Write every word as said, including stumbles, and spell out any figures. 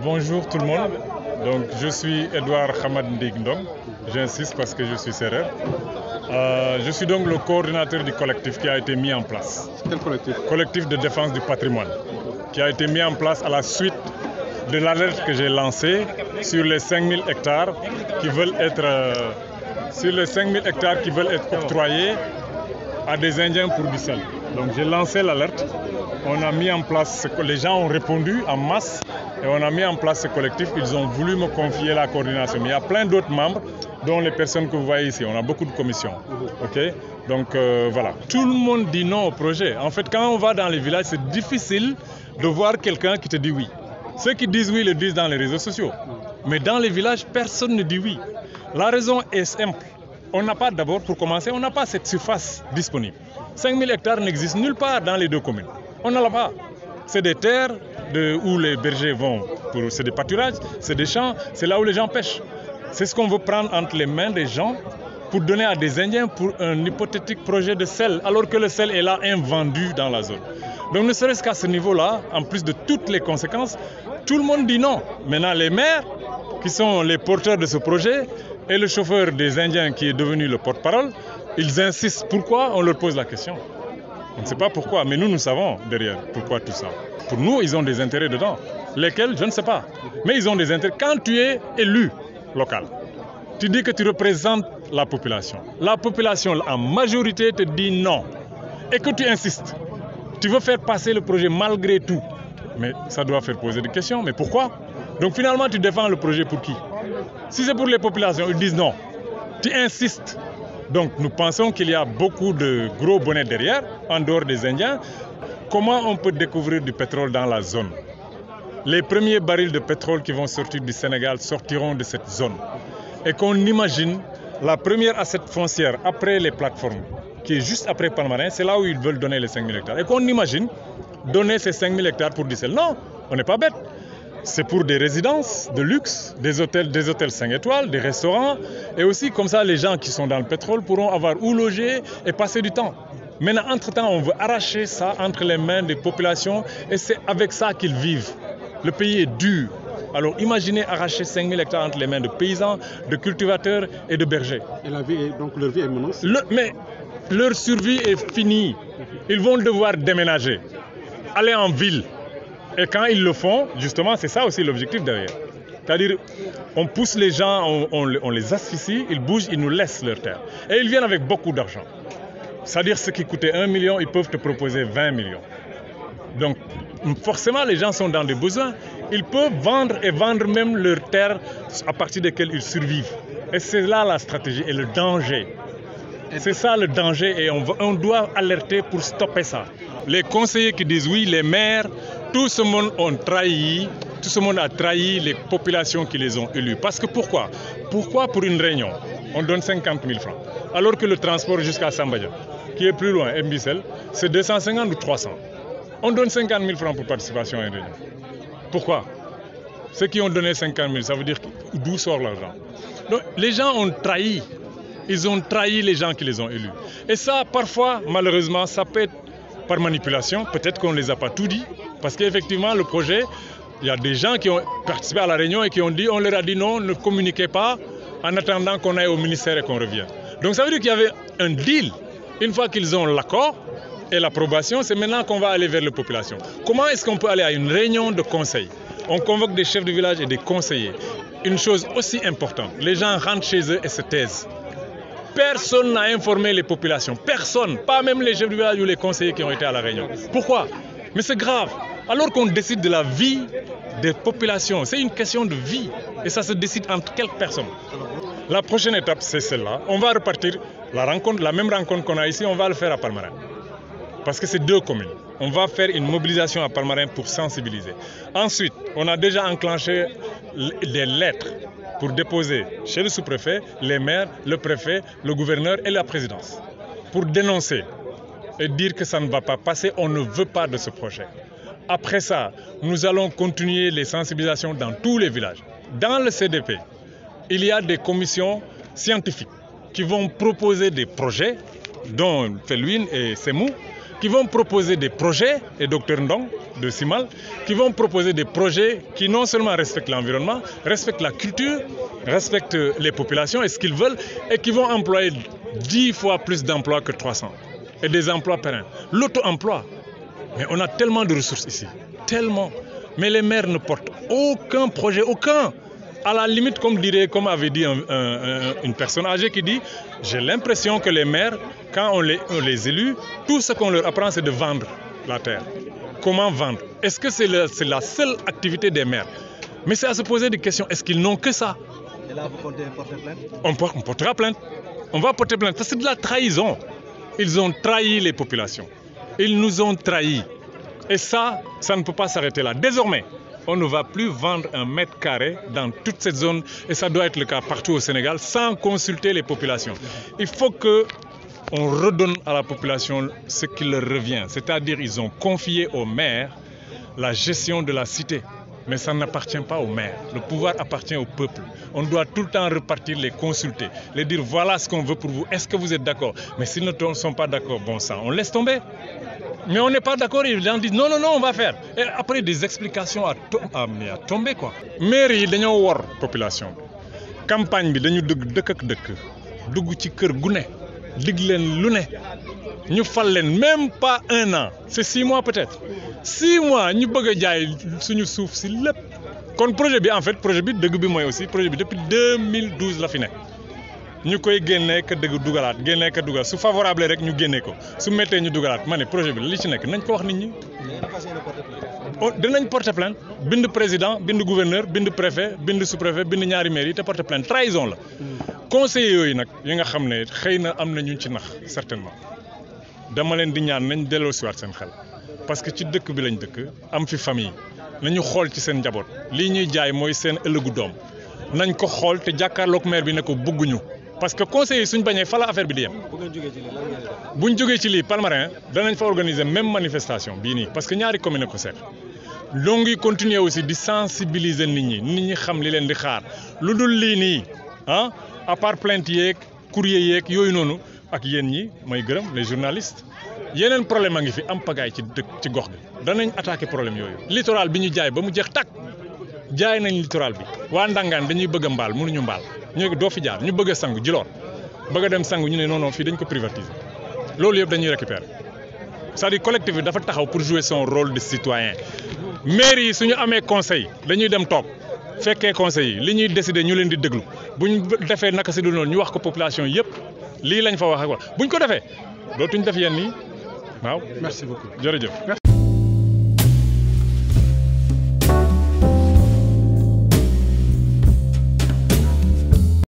Bonjour tout le monde. Donc, je suis Edouard Hamad Ndigndong. J'insiste parce que je suis sérère. Euh, je suis donc le coordinateur du collectif qui a été mis en place. Quel collectif? Collectif de défense du patrimoine, qui a été mis en place à la suite de l'alerte que j'ai lancée sur les cinq mille hectares qui veulent être, euh, sur les cinq mille hectares qui veulent être octroyés à des Indiens pour du sel. Donc j'ai lancé l'alerte. On a mis en place, les gens ont répondu en masse et on a mis en place ce collectif. Ils ont voulu me confier la coordination. Mais il y a plein d'autres membres, dont les personnes que vous voyez ici. On a beaucoup de commissions. Okay? Donc euh, voilà. Tout le monde dit non au projet. En fait, quand on va dans les villages, c'est difficile de voir quelqu'un qui te dit oui. Ceux qui disent oui le disent dans les réseaux sociaux. Mais dans les villages, personne ne dit oui. La raison est simple. On n'a pas, d'abord, pour commencer, on n'a pas cette surface disponible. cinq mille hectares n'existent nulle part dans les deux communes. On n'en a pas. C'est des terres de, où les bergers vont, c'est des pâturages, c'est des champs, c'est là où les gens pêchent. C'est ce qu'on veut prendre entre les mains des gens pour donner à des Indiens pour un hypothétique projet de sel, alors que le sel est là invendu dans la zone. Donc ne serait-ce qu'à ce niveau-là, en plus de toutes les conséquences, tout le monde dit non. Maintenant, les maires, qui sont les porteurs de ce projet, et le chauffeur des Indiens qui est devenu le porte-parole, ils insistent. Pourquoi? On leur pose la question. On ne sait pas pourquoi, mais nous, nous savons derrière pourquoi tout ça. Pour nous, ils ont des intérêts dedans. Lesquels, je ne sais pas. Mais ils ont des intérêts. Quand tu es élu local, tu dis que tu représentes la population. La population, en majorité, te dit non. Et que tu insistes. Tu veux faire passer le projet malgré tout. Mais ça doit faire poser des questions. Mais pourquoi? Donc finalement, tu défends le projet pour qui? Si c'est pour les populations, ils disent non. Tu insistes. Donc nous pensons qu'il y a beaucoup de gros bonnets derrière, en dehors des Indiens. Comment on peut découvrir du pétrole dans la zone? Les premiers barils de pétrole qui vont sortir du Sénégal sortiront de cette zone. Et qu'on imagine la première assiette foncière après les plateformes, qui est juste après Palmarin, c'est là où ils veulent donner les cinq mille hectares. Et qu'on imagine donner ces cinq mille hectares pour du sel. Non, on n'est pas bête. C'est pour des résidences de luxe, des hôtels, des hôtels cinq étoiles, des restaurants. Et aussi, comme ça, les gens qui sont dans le pétrole pourront avoir où loger et passer du temps. Maintenant, entre-temps, on veut arracher ça entre les mains des populations et c'est avec ça qu'ils vivent. Le pays est dur. Alors imaginez arracher cinq mille hectares entre les mains de paysans, de cultivateurs et de bergers. Et la vie est, donc leur vie est menacée. Le, mais leur survie est finie. Ils vont devoir déménager, aller en ville. Et quand ils le font, justement, c'est ça aussi l'objectif derrière. C'est-à-dire, on pousse les gens, on, on, on les asphyxie, ils bougent, ils nous laissent leur terre. Et ils viennent avec beaucoup d'argent. C'est-à-dire, ce qui coûtait un million, ils peuvent te proposer vingt millions. Donc, forcément, les gens sont dans des besoins. Ils peuvent vendre et vendre même leur terre à partir desquelles ils survivent. Et c'est là la stratégie et le danger. C'est ça le danger et on, on doit alerter pour stopper ça. Les conseillers qui disent oui, les maires, tout ce monde ont trahi, tout ce monde a trahi les populations qui les ont élus. Parce que pourquoi? Pourquoi pour une réunion, on donne cinquante mille francs, alors que le transport jusqu'à Sambadia, qui est plus loin, Mbissel, c'est deux cent cinquante ou trois cents. On donne cinquante mille francs pour participation à une réunion. Pourquoi? Ceux qui ont donné cinquante mille, ça veut dire d'où sort l'argent? Donc les gens ont trahi. Ils ont trahi les gens qui les ont élus. Et ça, parfois, malheureusement, ça peut être par manipulation. Peut-être qu'on ne les a pas tout dit. Parce qu'effectivement, le projet, il y a des gens qui ont participé à la réunion et qui ont dit, on leur a dit non, ne communiquez pas en attendant qu'on aille au ministère et qu'on revienne. Donc ça veut dire qu'il y avait un deal. Une fois qu'ils ont l'accord et l'approbation, c'est maintenant qu'on va aller vers la population. Comment est-ce qu'on peut aller à une réunion de conseil? On convoque des chefs de village et des conseillers. Une chose aussi importante, les gens rentrent chez eux et se taisent. Personne n'a informé les populations. Personne. Pas même les chefs du village ou les conseillers qui ont été à la réunion. Pourquoi? Mais c'est grave. Alors qu'on décide de la vie des populations. C'est une question de vie. Et ça se décide entre quelques personnes. La prochaine étape, c'est celle-là. On va repartir. La rencontre, la même rencontre qu'on a ici, on va le faire à Palmarin. Parce que c'est deux communes. On va faire une mobilisation à Palmarin pour sensibiliser. Ensuite, on a déjà enclenché des lettres pour déposer chez le sous-préfet, les maires, le préfet, le gouverneur et la présidence. Pour dénoncer et dire que ça ne va pas passer, on ne veut pas de ce projet. Après ça, nous allons continuer les sensibilisations dans tous les villages. Dans le C D P, il y a des commissions scientifiques qui vont proposer des projets, dont Felouine et Semou, qui vont proposer des projets, et docteur Ndong de Simal, qui vont proposer des projets qui non seulement respectent l'environnement, respectent la culture, respectent les populations et ce qu'ils veulent, et qui vont employer dix fois plus d'emplois que trois cents, et des emplois pérennes. L'auto-emploi, mais on a tellement de ressources ici, tellement, mais les maires ne portent aucun projet, aucun. À la limite, comme dirait, comme avait dit un, un, une personne âgée qui dit, j'ai l'impression que les maires, quand on les, on les élue, tout ce qu'on leur apprend, c'est de vendre la terre. Comment vendre? Est-ce que c'est la seule activité des maires? Mais c'est à se poser des questions. Est-ce qu'ils n'ont que ça? Et là, vous comptez porter plainte? on, on portera plainte. On va porter plainte parce que c'est de la trahison. Ils ont trahi les populations. Ils nous ont trahis. Et ça, ça ne peut pas s'arrêter là. Désormais, on ne va plus vendre un mètre carré dans toute cette zone, et ça doit être le cas partout au Sénégal, sans consulter les populations. Il faut qu'on redonne à la population ce qui leur revient, c'est-à-dire ils ont confié aux maires la gestion de la cité. Mais ça n'appartient pas aux maires, le pouvoir appartient au peuple. On doit tout le temps repartir, les consulter, les dire voilà ce qu'on veut pour vous, est-ce que vous êtes d'accord? Mais s'ils ne sont pas d'accord, bon sang, on laisse tomber. Mais on n'est pas d'accord, ils disent non, non, non, on va faire. Et après des explications à, to à, mais à tomber quoi. Maire yi dañoo wor population bi campagne bi dañu dëgg dëkk ak dëkk dugg ci kër gu ne dig leen lu ne ñu fal leen même pas un an c'est six mois peut-être six mois ñu bëgg a jaay suñu suuf si lépp. Kon projet bi en fait projet bi dëgg bi mooy aussi projet bi depuis deux mille douze la fi ne ñu koy génnee ka dëgg dugalaat génnee ka dugal su favorable rek ñu génnee ko su méttee ñu dugalaat ma ne projet bi li ci nekk nañ ko wax nit ñi. oh dinañ porter plainte bind président bind gouverneur bind préfet bind sous-préfet bind ñaari maire yi te porter plainte trahison la. conseillers yooyu nag yi nga xam ne xëy na am na ñu ci nax certainement dama leen di ñaan nañ delloo siwaat seen xel parce que ci dëkk bi lañ dëkk am fi famille nañu xool ci seen njaboot lii ñuy jaay mooy seen ëllëgu doom nañ ko xool te jàkkaarloog maire bi ne ko bëgguñu. Parce que conseil yi suñ bañee fa la affaire bi di yem buñ jógee ci lii Palmarin danañ fa organiser même manifestation bii nii parce que ñaari commune ko seet loo ngi continuer aussi di sensibiliser nit ñi nit ñi xam li leen di xaar lu dul lii nii ah à part plainte yeeg courrier yeeg yooyu noonu ak yéen ñi may gërëm les journalistes yeneen problème a ngi fi am pagaay ci dëkk ci gox bi danañ attaquer problème yooyu littoral bi ñu jaay ba mu jeex tàkk jaay nañ littoral bi waa Ndangaan dañuy bëgg a mbaal mënuñu mbaal ñu doo fi jaar ñu bëgg a sangu Djilor bëgg a dem sangu ñu ne non non fii dañ ko privatiser loolu yëpp dañuy récupérer c'est-à-dire collectif bi dafa taxaw pour jouer son rôle de citoyen maire yi suñu amee conseil dañuy dem toog fekkee conseil yi li ñuy décider ñu leen di déglu buñ defee naka si du noonu ñu wax ko population yëpp lii lañ fa wax ak wax buñ ko defee dootuñ def yenn yi waaw. Merci beaucoup jërëjëf.